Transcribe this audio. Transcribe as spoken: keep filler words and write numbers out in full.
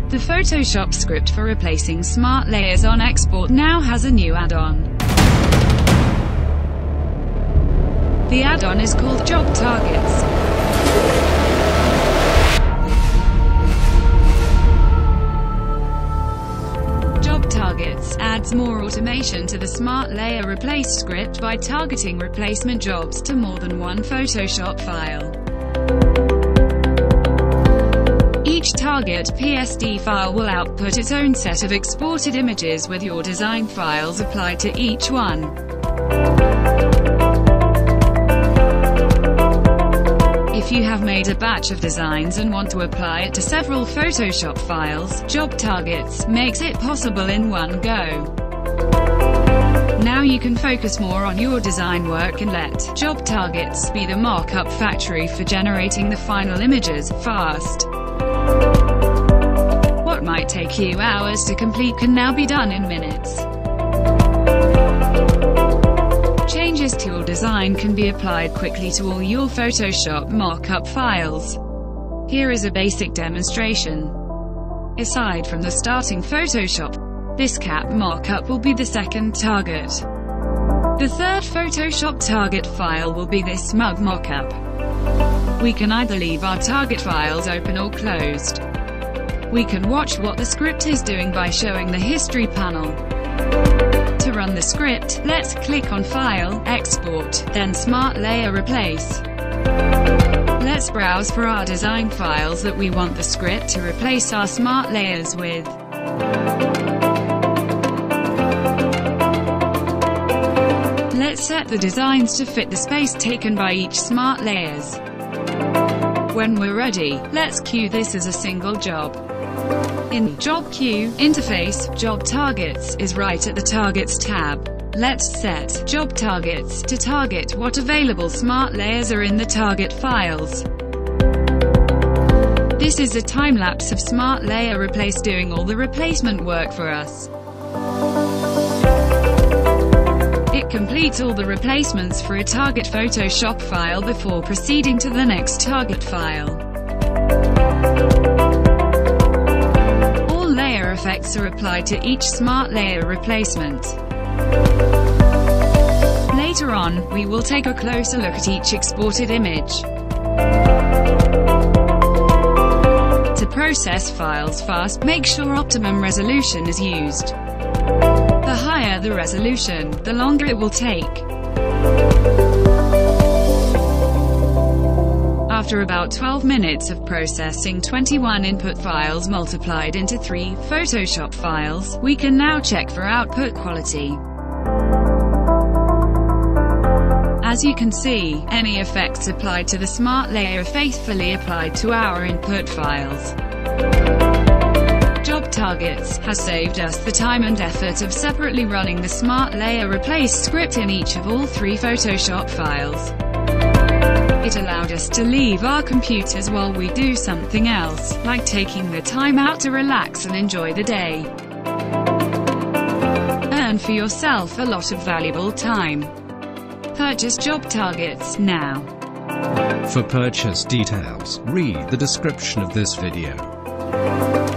The Photoshop script for replacing smart layers on export now has a new add-on. The add-on is called Job Targets. Job Targets adds more automation to the Smart Layer Replace script by targeting replacement jobs to more than one Photoshop file. Each target P S D file will output its own set of exported images with your design files applied to each one. If you have made a batch of designs and want to apply it to several Photoshop files, Job Targets makes it possible in one go. Now you can focus more on your design work and let Job Targets be the markup factory for generating the final images fast. What might take you hours to complete can now be done in minutes. Changes to your design can be applied quickly to all your Photoshop markup files. Here is a basic demonstration. Aside from the starting Photoshop, this cap markup will be the second target. The third Photoshop target file will be this mug mockup. We can either leave our target files open or closed. We can watch what the script is doing by showing the history panel. To run the script, let's click on File, Export, then Smart Layer Replace. Let's browse for our design files that we want the script to replace our smart layers with. Let's set the designs to fit the space taken by each smart layers. When we're ready, let's queue this as a single job. In Job Queue interface, Job Targets is right at the Targets tab. Let's set Job Targets to target what available smart layers are in the target files. This is a time-lapse of Smart Layer Replace doing all the replacement work for us. It completes all the replacements for a target Photoshop file before proceeding to the next target file. All layer effects are applied to each smart layer replacement. Later on, we will take a closer look at each exported image. To process files fast, make sure optimum resolution is used. The higher the resolution, the longer it will take. After about twelve minutes of processing twenty-one input files multiplied into three Photoshop files, we can now check for output quality. As you can see, any effects applied to the smart layer are faithfully applied to our input files. Job Targets has saved us the time and effort of separately running the Smart Layer Replace script in each of all three Photoshop files. It allowed us to leave our computers while we do something else, like taking the time out to relax and enjoy the day. Earn for yourself a lot of valuable time. Purchase Job Targets now. For purchase details, read the description of this video.